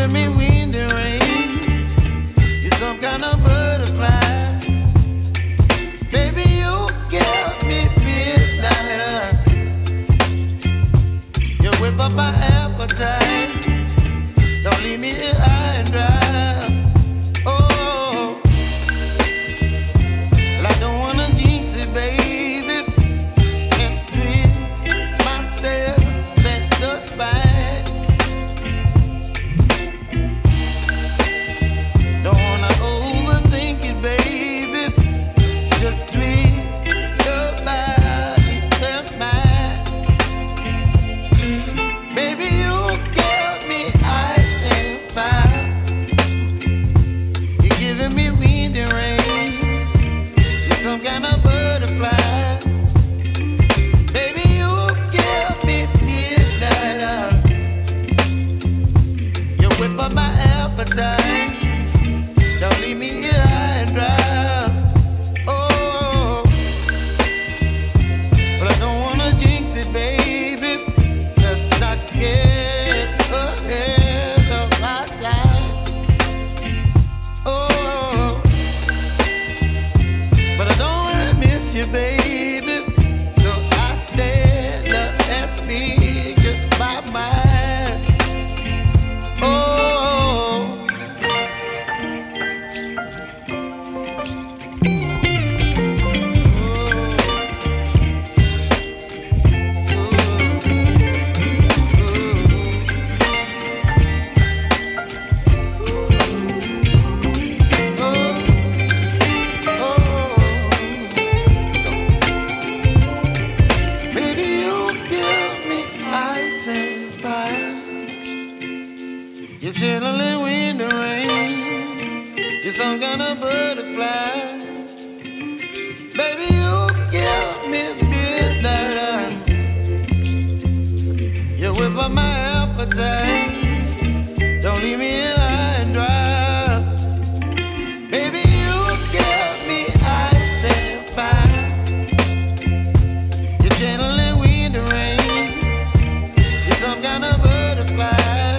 giving me wind and rain. You're some kind of butterfly. Baby, you give me midnight. You whip up my appetite. Don't leave me here high and dry. Oh, well, I don't wanna jinx it, baby. Can't twist myself at the spine. Don't wanna overthink it, baby. It's just twist your body and mine. Baby, you give me ice and fire. You're giving me wind and rain. You're some kind of butterfly. Baby, you give me midnight. You whip up my appetite. Don't leave me here high and dry. Oh, but I don't wanna jinx it, baby. Let's not get ahead of my time. Oh, but I don't wanna miss you, baby. So I stand up and speak my mind. Oh. You're chilling wind and rain. You're some kind of butterfly. Baby, you give me midnight. You whip up my appetite. Don't leave me here high and dry. Baby, you give me ice and fire. You're channeling wind and rain. You're some kind of butterfly.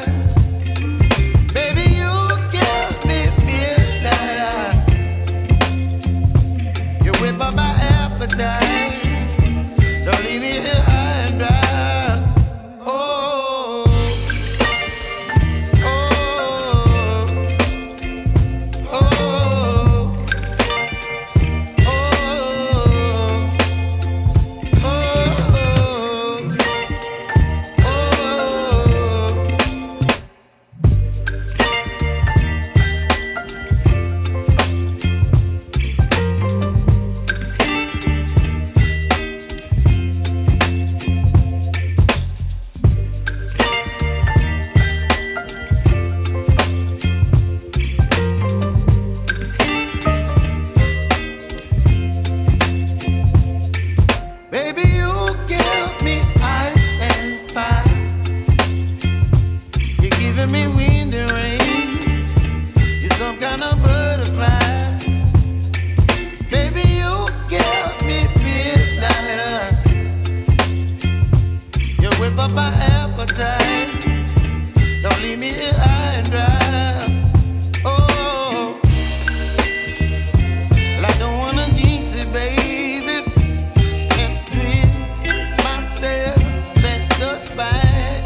Whip up my appetite. Don't leave me here high and dry. Oh, oh, oh, oh, baby, you give me ice and fire. You're giving me wind and rain. You're some kind of butterfly. Baby, you give me midnight. You whip up my appetite. Don't leave me here high and dry. Oh, well, I don't wanna jinx it, baby. Can't twist myself at the spine.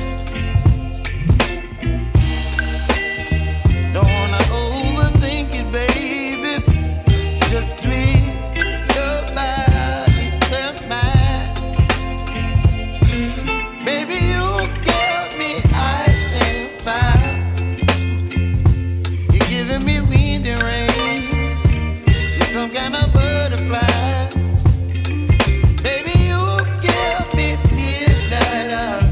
Don't wanna overthink it, baby. It's just twist your body and mine. Baby, you give me ice and fire. You're giving me wind and rain. You're some kind of butterfly. Baby, you give me midnight.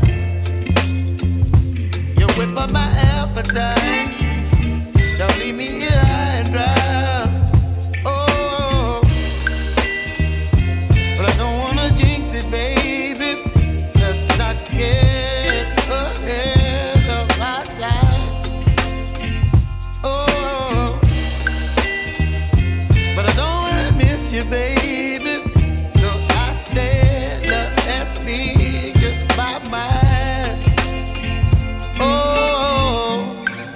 You whip up my appetite. Don't leave me here high and dry. Oh, but I don't wanna jinx it, baby. Let's not get ahead of my time. Oh, but I don't wanna miss you, baby. So I stand up and speak my mind. Oh,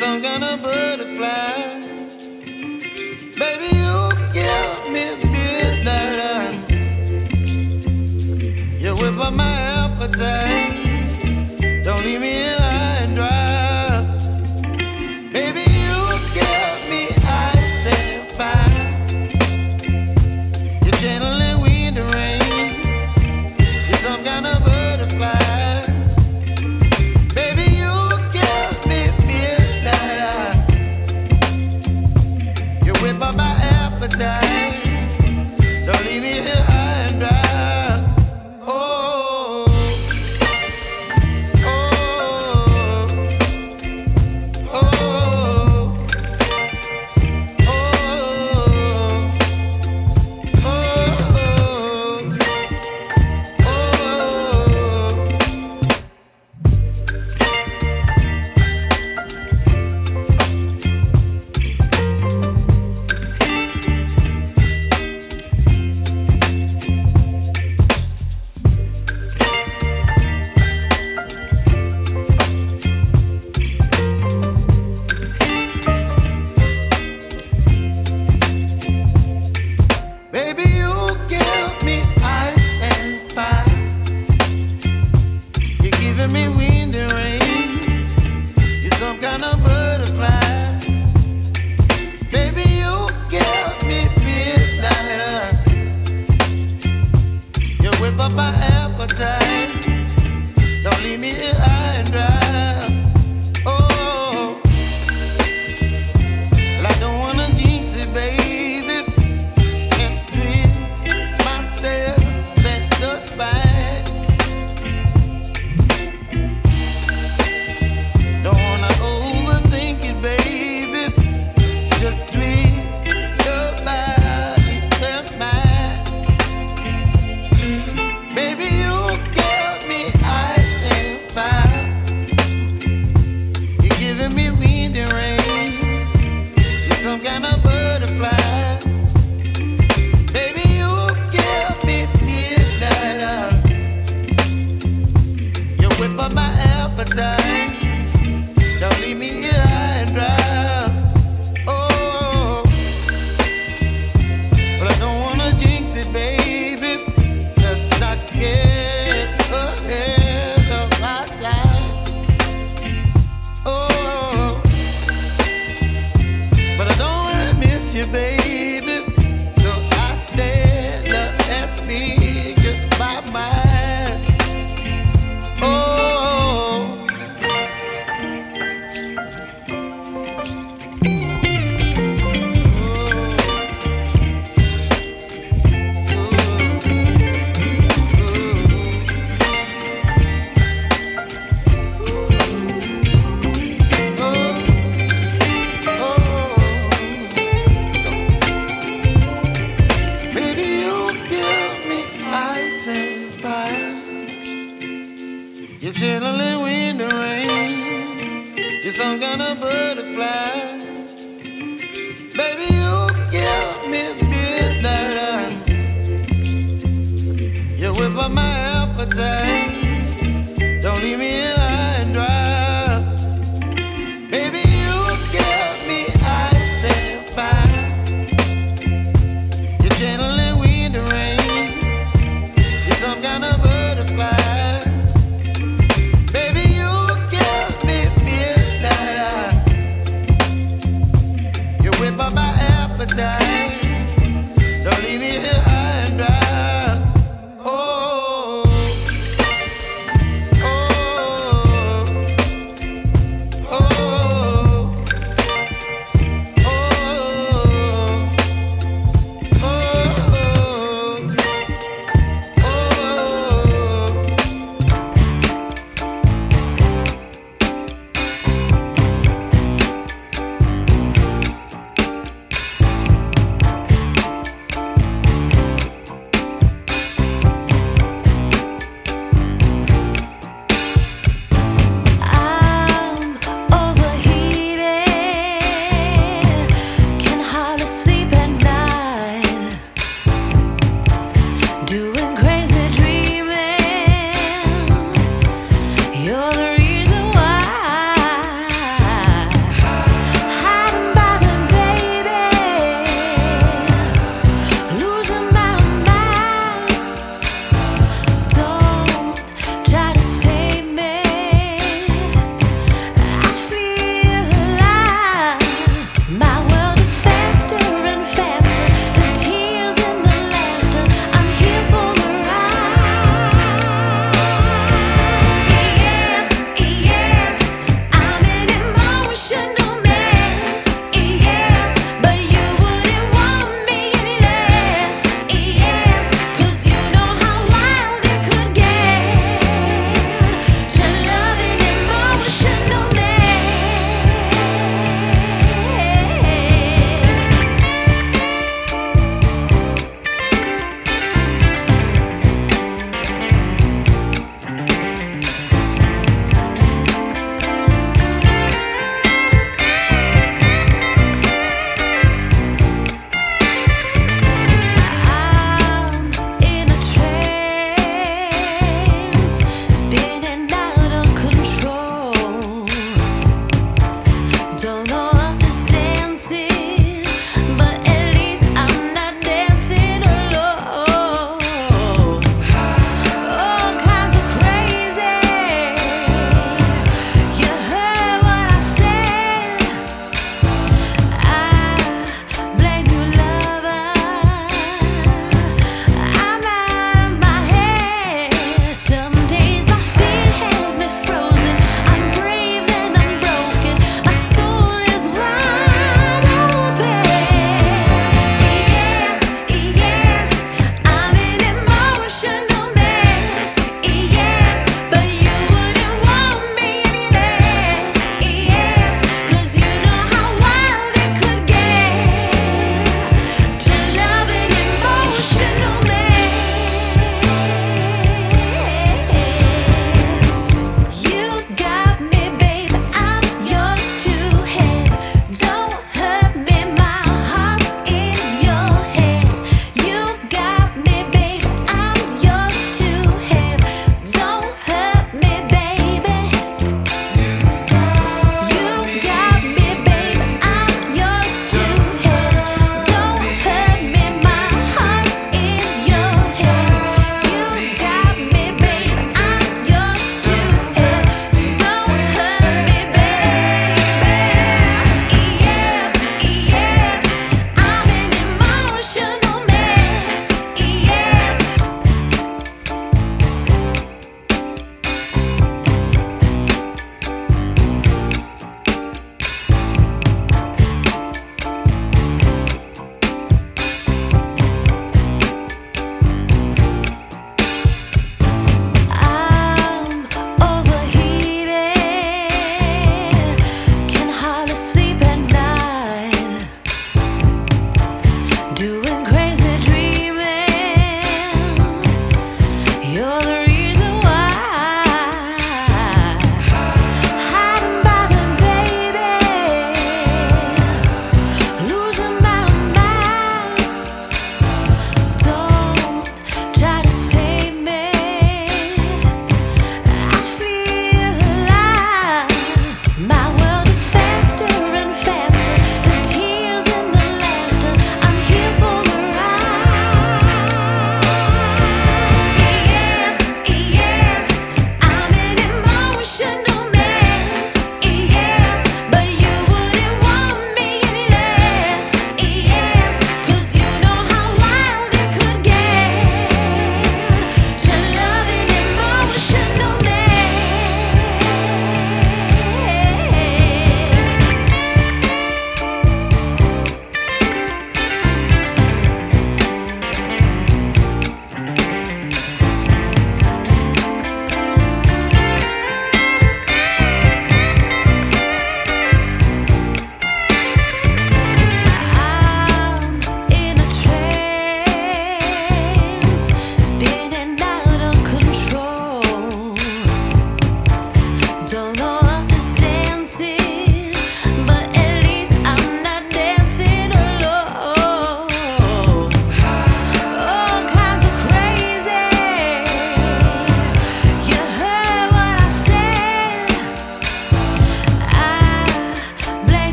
some kind of butterfly. Baby, you give me midnight. You whip up my appetite. Don't leave me here high and dry. Baby, you give me ice and fire. You're channeling wind and rain. You're some kind of butterfly. Baby, you give me midnight. You whip up my appetite. Don't leave me here high and dry. Me wind and rain. You're some kind of butterfly. Baby, you give me midnight. You whip up my appetite. Don't leave me here high and dry. Oh, well, I don't wanna jinx it, baby, and twist myself at the spine. Just tweet your body and mine. Baby, you give me ice and fire. You're giving me wind and rain. You're some kind of butterfly. Baby, you give me midnight. You whip up my appetite. Don't leave me here high and dry. Baby, so I stand up and speak my mind. Oh, you're channeling wind and rain. You're some kind of butterfly. Baby, you give me midnight. You whip up my appetite.